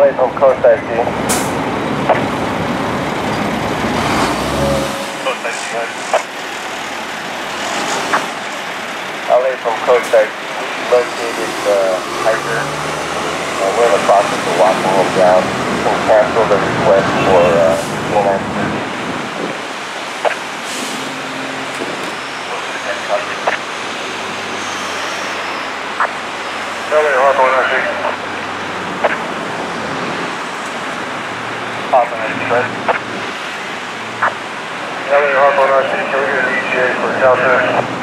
LA from Coast IC. Coast IC, LA from Coast IC. Located Hyper. We're in the process of walking him down. You can cancel the request for CNN. LA Hawthorne IC. Hawthorne IC, right? LA Hawthorne IC, can we get an ETA for Caltech?